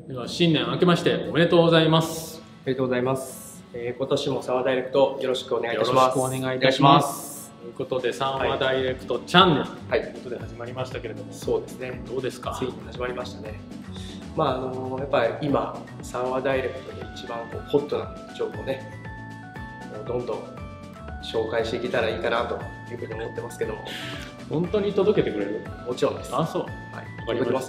では新年明けましておめでとうございます。 ありがとうございます。今年も三和ダイレクトよろしくお願いいたします。 よろしくお願いいたします。ということで三和ダイレクトチャンネルということで始まりましたけれども、 そうですね。 どうですか？ ついに始まりましたね。やっぱり今三和ダイレクトで一番ホットな情報をね、どんどん紹介していけたらいいかなというふうに思ってますけども。 本当に届けてくれる？ もちろんです。 あ、そう。 はい。 わかりました。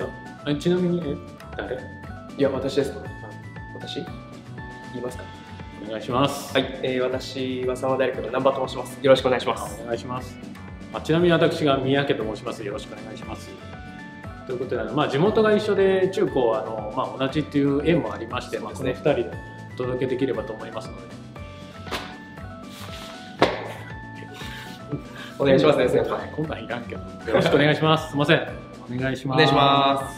ちなみに誰？ いや、私ですか。私言いますか。 お願いします。 はい。私は三和ダイレクトの南波と申します。よろしくお願いします。 お願いします。ちなみに私が三宅と申します。よろしくお願いします。ということで、地元が一緒で中高同じっていう縁もありまして、この2人でお届けできればと思いますので。 お願いしますね、先輩。 こんなんいらんけど。よろしくお願いします。すみません。お願いします。 お願いします。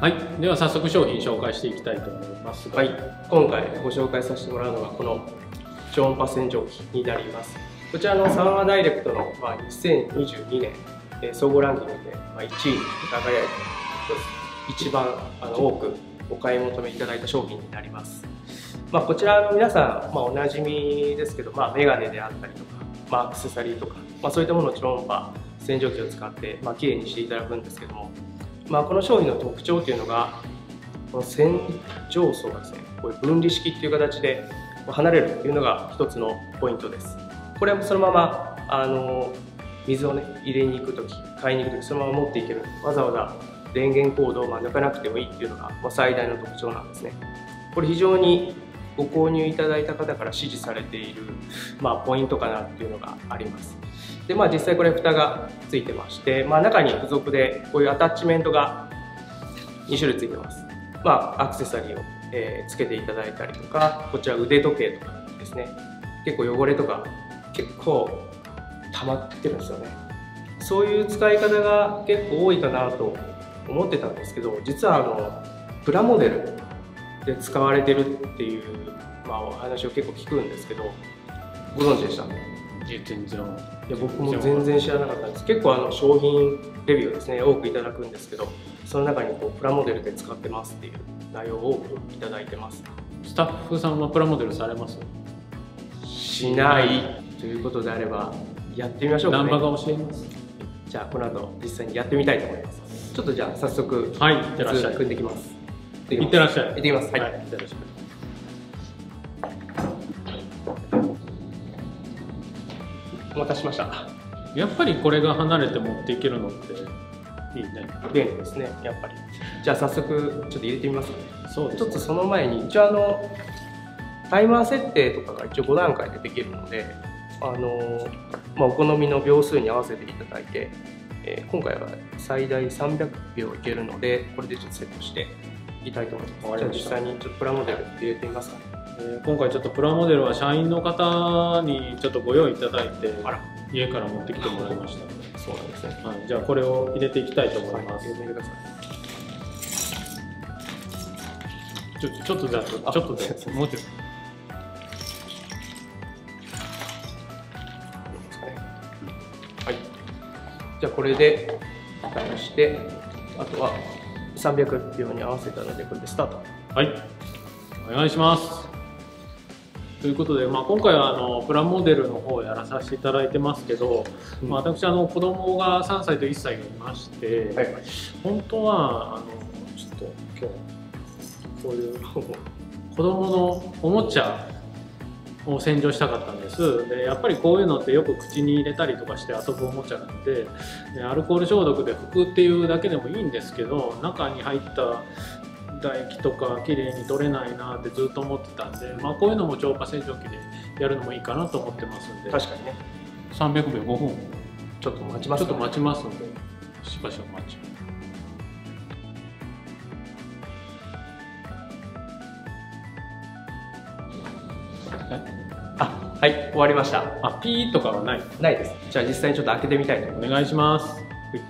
はい。では早速商品紹介していきたいと思いますが、 はい。今回ご紹介させてもらうのはこの超音波洗浄機になります。こちらの三和ダイレクトの2022年総合ランキングで1位に輝いて一番多くお買い求めいただいた商品になります。こちら皆さんおなじみですけど、メガネであったりとか。アクセサリーとか、そういったものを超音波洗浄機を使って、きれいにしていただくんですけども、この商品の特徴というのがこの洗浄層がですね、こういう分離式っていう形で離れるというのが一つのポイントです。これはそのまま水をね入れに行く時、買いに行く時そのまま持っていける、わざわざ電源コードを抜かなくてもいいっていうのが最大の特徴なんですね。これ非常にご購入いただいた方から支持されている、ポイントかなっていうのがあります。で、実際これ蓋がついてまして、中に付属でこういうアタッチメントが2種類ついてます。アクセサリーを、つけていただいたりとか、こちら腕時計とかですね、結構汚れとか結構溜まってるんですよね。そういう使い方が結構多いかなと思ってたんですけど、実はプラモデルで使われてるっていう、お話を結構聞くんですけど、ご存知でした？ 全然。 いや、僕も全然知らなかったんです。結構商品レビューをですね多くいただくんですけど、その中にプラモデルで使ってますっていう内容を多くいただいてます。 スタッフさんはプラモデルされます？ しないということであればやってみましょうかね。 南波が教えます。 じゃあこの後実際にやってみたいと思います。ちょっとじゃあ早速はい、いってらっしゃい。 組んできます。 いってらっしゃい。 行ってきます。はい。 いってらっしゃい。 お待たせしました。 やっぱりこれが離れて持っていけるのっていいね。 便利ですね、やっぱり。じゃあ早速ちょっと入れてみますね。 そうですね。 ちょっとその前に一応タイマー設定とかが一応5段階でできるので、お好みの秒数に合わせていただいて、今回は最大300秒いけるので、これでちょっとセットしていきたいと思います。じゃあ実際にちょっとプラモデル入れてみますかね。 今回ちょっとプラモデルは社員の方にちょっとご用意いただいて、家から持ってきてもらいました。 そうなんですね。 はい、じゃあこれを入れていきたいと思います。 入れてみてください。 ちょっとじゃあちょっとでもうちょっと。 はい。じゃあこれで出して、あとは300秒に合わせたのでこれでスタート。 はい。お願いします。ということで、今回はプラモデルの方をやらさせていただいてますけど、私子供が3歳と1歳がいまして、本当はちょっと今日こういう子供のおもちゃを洗浄したかったんです。でやっぱりこういうのってよく口に入れたりとかして遊ぶおもちゃなんで、アルコール消毒で拭くっていうだけでもいいんですけど、中に入った唾液とかきれいに取れないなってずっと思ってたんで、こういうのも超音波洗浄機でやるのもいいかなと思ってますんで。 確かにね。 300秒5分ちょっと待ちます、 ちょっと待ちますので、しばしお待ちを。 はい、終わりました。 ピーとかはない？ ないです。じゃあ実際にちょっと開けてみたいと思います。 お願いします。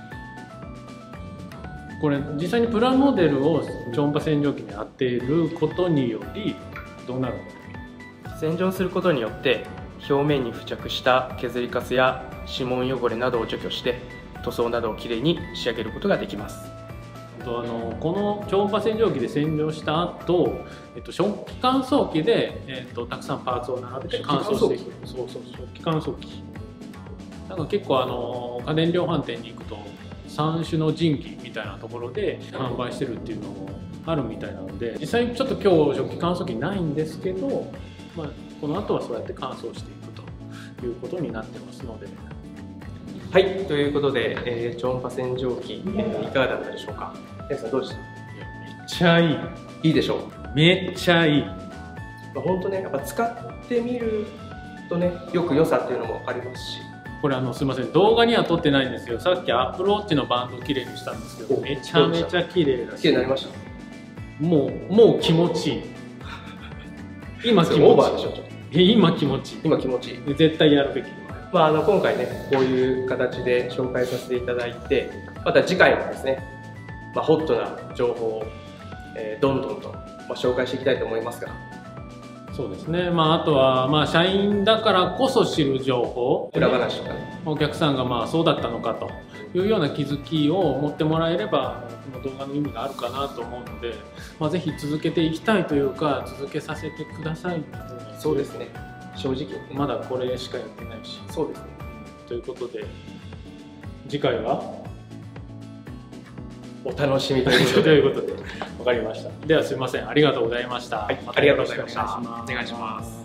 これ実際にプラモデルを超音波洗浄機に当てることによりどうなるの？ 洗浄することによって表面に付着した削りカスや指紋汚れなどを除去して塗装などをきれいに仕上げることができます。 この超音波洗浄機で洗浄した後、食器乾燥機で、たくさんパーツを並べて乾燥していく。そうそう、食器乾燥機。なんか結構家電量販店に行くと3種の神器みたいなところで販売してるっていうのもあるみたいなので、実際ちょっと今日食器乾燥機ないんですけど、まあ、この後はそうやって乾燥していくということになってますので。 はい、ということで、超音波洗浄機、いかがだったでしょうか。皆さんどうでした？ いや、めっちゃいい。 いいでしょう。 めっちゃいい。 本当ね、やっぱ使ってみるとね、よく良さっていうのも分かりますし。 これすいません、動画には撮ってないんですけど、さっき Apple Watch のバンドをきれいにしたんですけど、めちゃめちゃ綺麗だし、 綺麗になりました。 もう気持ちいい。今気持ちいい。 オーバーでしょ、ちょっと。 今気持ちいい。 今気持ちいい。 絶対やるべき。 まあ、今回ね、こういう形で紹介させていただいて、また次回もですね、ホットな情報を、どんどんと、紹介していきたいと思いますが。 そうですね、あとは、社員だからこそ知る情報、 裏話とかね、 お客さんがそうだったのかというような気づきを持ってもらえれば、この動画の意味があるかなと思うので、ぜひ続けていきたいというか、続けさせてください。 そうですね、正直、 まだこれしかやってないし。 そうですね。 ということで、次回はお楽しみということで。 わかりました。ではすみません、ありがとうございました。 はい、ありがとうございました。お願いします。